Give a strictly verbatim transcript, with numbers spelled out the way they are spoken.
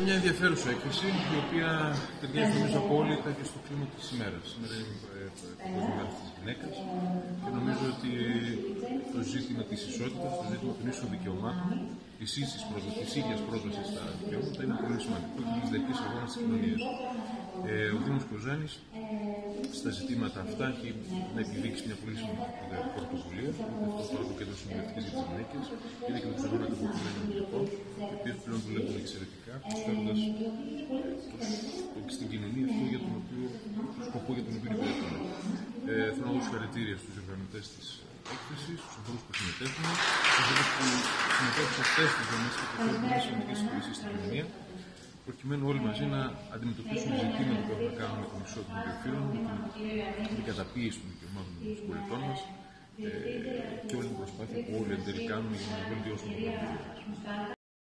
μια ενδιαφέρουσα έκθεση, η οποία ταιριάζει νομίζω απόλυτα και στο κλίμα της ημέρας. Σήμερα είναι το Παγκόσμια Μέρα της Γυναίκας και νομίζω ότι το ζήτημα της ισότητας, το ζήτημα των ίσων δικαιωμάτων, της ίσης πρόσβασης, της ίδιας πρόσβασης στα δικαιώματα είναι πολύ σημαντικό και είναι διαρκής αγώνα της κοινωνίας. Ε, ο Δήμος Κοζάνης στα ζητήματα αυτά έχει να επιδείξει μια πολύ σημαντική πρωτοβουλία. Αυτό το άλλο κέντρο συμβουλευτικής για τις γυναίκες, είναι και το ψευδόν αντιμετωπισμένο λοιπόν, οι οποίες πλέον δουλεύουν εξαιρετικά, προσφέροντας στην κοινωνία αυτό για τον οποίο, το σκοπό για τον οποίο υπηρετούν. Ε, θέλω να δώσω συγχαρητήρια στους οργανωτές της έκθεσης, στους ανθρώπους που συμμετέχουν, στους ανθρώπους που συμμετέχουν σε αυτές τις δομές και προσφέρουν μια σημαντική υπηρεσία στην κοινωνία, προκειμένου όλοι μαζί να αντιμετωπίσουμε ζητήματα που έχουν να κάνουν με την ισότητα των φύλων, με την καταπίεση των δικαιωμάτων των πολιτών μας ε, και όλη την προσπάθεια που όλοι εν τέλει κάνουμε για να βελτιώσουμε την κοινωνία μας.